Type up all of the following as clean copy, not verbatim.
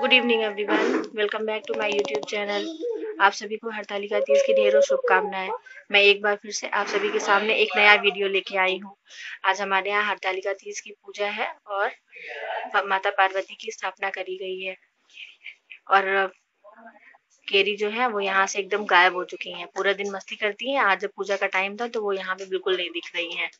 Good evening everyone, welcome back to my YouTube channel. आप सभी को हरतालिका तीज की ढेरों शुभकामनाएं। मैं एक बार फिर से आप सभी के सामने एक नया वीडियो लेके आई हूँ। आज हमारे यहाँ हरतालिका तीज की पूजा है और माता पार्वती की स्थापना करी गई है। और केरी जो है वो यहाँ से एकदम गायब हो चुकी हैं, पूरा दिन मस्ती करती हैं। आज जब पूजा का टाइम था तो वो यहाँ पे बिल्कुल नहीं दिख रही हैं।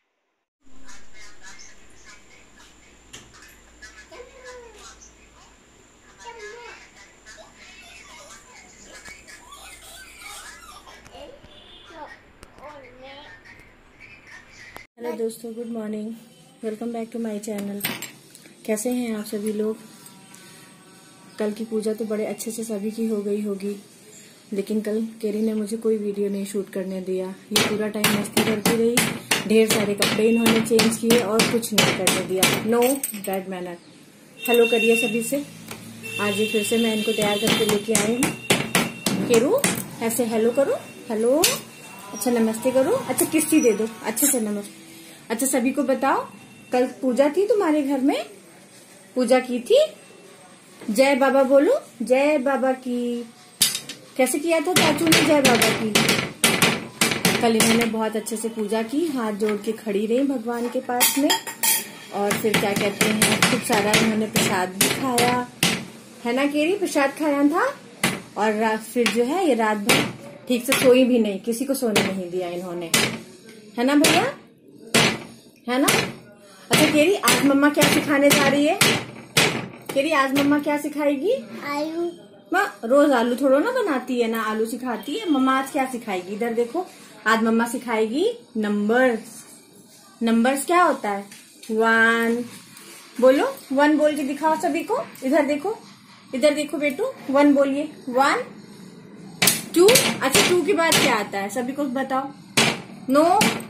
हेलो दोस्तों, good morning, welcome back to my channel. कैसे हैं आप सभी लोग? कल की पूजा तो बड़े अच्छे से सभी की हो गई होगी, लेकिन कल केरी ने मुझे कोई वीडियो नहीं शूट करने दिया। ये पूरा टाइम मस्ती करती रही, ढेर सारे कपड़े इन्होंने चेंज किए और कुछ नहीं करने दिया। No bad manner. हेलो करिए सभी से। आज ये फिर से मैं इनको तैयार करके लेके आई हूँ। केरू ऐसे हेलो करो, हेलो, अच्छा नमस्ते करो, अच्छा किस्ती दे दो, अच्छे से नमस्ते। अच्छा सभी को बताओ, कल पूजा थी तुम्हारे घर में? पूजा की थी? जय बाबा बोलो, जय बाबा की। कैसे किया था चाचू ने जय बाबा की? कल इन्होंने बहुत अच्छे से पूजा की, हाथ जोड़ के खड़ी रही भगवान के पास में। और फिर क्या कहते हैं, खूब सारा इन्होंने प्रसाद भी खाया, है ना केरी? प्रसाद खाया था। और फिर जो है ये रात भर ठीक से सोई भी नहीं, किसी को सोने नहीं दिया इन्होंने, है ना भैया, है ना? अच्छा केरी, आज मम्मा क्या सिखाने जा रही है? केरी आज मम्मा क्या सिखाएगी? आलू। माँ रोज आलू थोड़ा ना बनाती है, ना आलू सिखाती है। मम्मा आज क्या सिखाएगी? इधर देखो, आज मम्मा सिखाएगी नंबर्स। नंबर्स क्या होता है? 1 बोलो, 1 बोल के दिखाओ सभी को। इधर देखो, इधर देखो बेटू, 1 बोलिए। 1 2। अच्छा 2 के बाद क्या आता है सभी को बताओ। नो,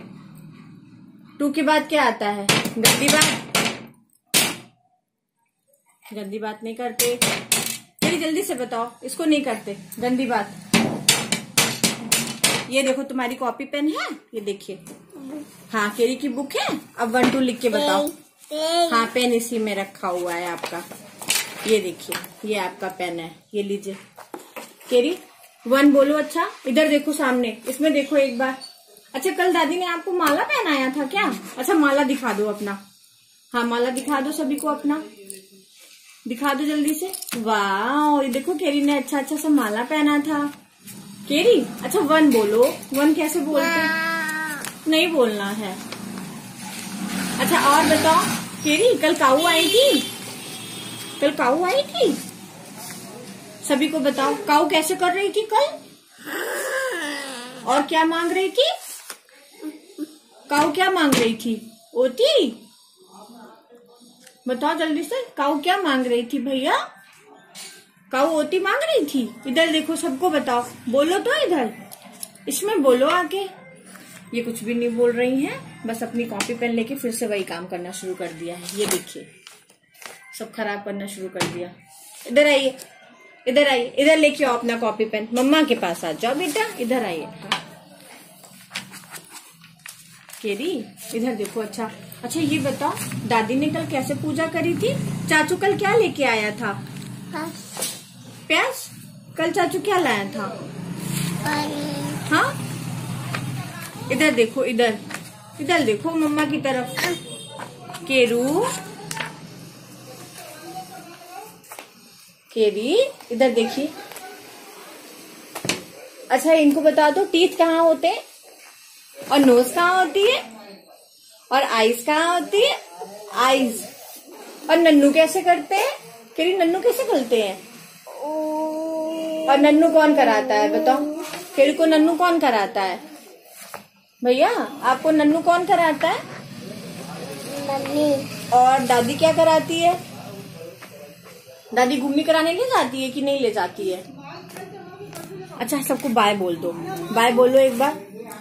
2 के बाद क्या आता है? गंदी बात। गंदी बात नहीं करते, जल्दी जल्दी से बताओ, इसको नहीं करते गंदी बात। ये देखो तुम्हारी कॉपी पेन है, ये देखिए। हाँ केरी की बुक है। अब 1 2 लिख के बताओ। हाँ पेन इसी में रखा हुआ है आपका, ये देखिए, ये आपका पेन है, ये लीजिए। केरी 1 बोलो। अच्छा इधर देखो सामने, इसमें देखो एक बार। अच्छा कल दादी ने आपको माला पहनाया था क्या? अच्छा माला दिखा दो अपना। हाँ माला दिखा दो सभी को अपना, दिखा दो जल्दी से। वाह, ये देखो केरी ने अच्छा अच्छा सा माला पहना था। केरी अच्छा 1 बोलो। 1 कैसे बोलते? नहीं बोलना है। अच्छा और बताओ केरी, कल काऊ आई थी? कल काऊ आई थी? सभी को बताओ, काऊ कैसे कर रही थी कल? और क्या मांग रही थी? काऊ क्या मांग रही थी? ओती बताओ जल्दी से, काऊ क्या मांग रही थी भैया? काऊ ओती मांग रही थी। इधर देखो, सबको बताओ, बोलो तो इधर, इसमें बोलो आके। ये कुछ भी नहीं बोल रही हैं, बस अपनी कॉपी पेन लेके फिर से वही काम करना शुरू कर दिया है। ये देखिए, सब खराब करना शुरू कर दिया। इधर आइए, इधर आइए, इधर लेके आओ अपना कॉपी पेन, मम्मा के पास आ जाओ बेटा, इधर आइए। केरी इधर देखो। अच्छा अच्छा ये बताओ, दादी ने कल कैसे पूजा करी थी? चाचू कल क्या लेके आया था? प्याज। कल चाचू क्या लाया था? हाँ इधर देखो, इधर इधर देखो मम्मा की तरफ। केरू, केरी इधर देखिए। अच्छा इनको बता दो, टीथ कहाँ होते हैं और नोज कहाँ होती है और आईज कहाँ होती है? आईज। और नन्नू कैसे करते हैं? केरी नन्नू कैसे खुलते हैं? और नन्नू कौन कराता है बताओ? केरी को नन्नू कौन कराता है? भैया आपको नन्नू कौन कराता है? मम्मी। और दादी क्या कराती है? दादी घूमने कराने ले जाती है कि नहीं ले जाती है? अच्छा सबको बाय बोल दो, बाय बोलो एक बार।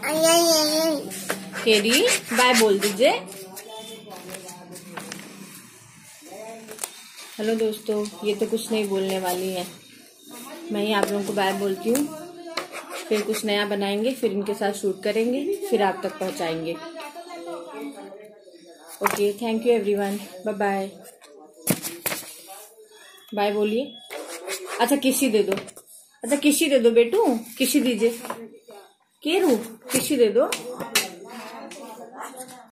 केरी बाय बोल दीजिए। हेलो दोस्तों, ये तो कुछ नहीं बोलने वाली है। मैं ही आप लोगों को बाय बोलती हूँ, फिर कुछ नया बनाएंगे, फिर इनके साथ शूट करेंगे, फिर आप तक पहुँचाएंगे। Okay, thank you everyone, bye bye. Bye बोलिए। अच्छा किसी दे दो, अच्छा किसी दे दो बेटू, किसी दीजिए। केरू किसी दे दो।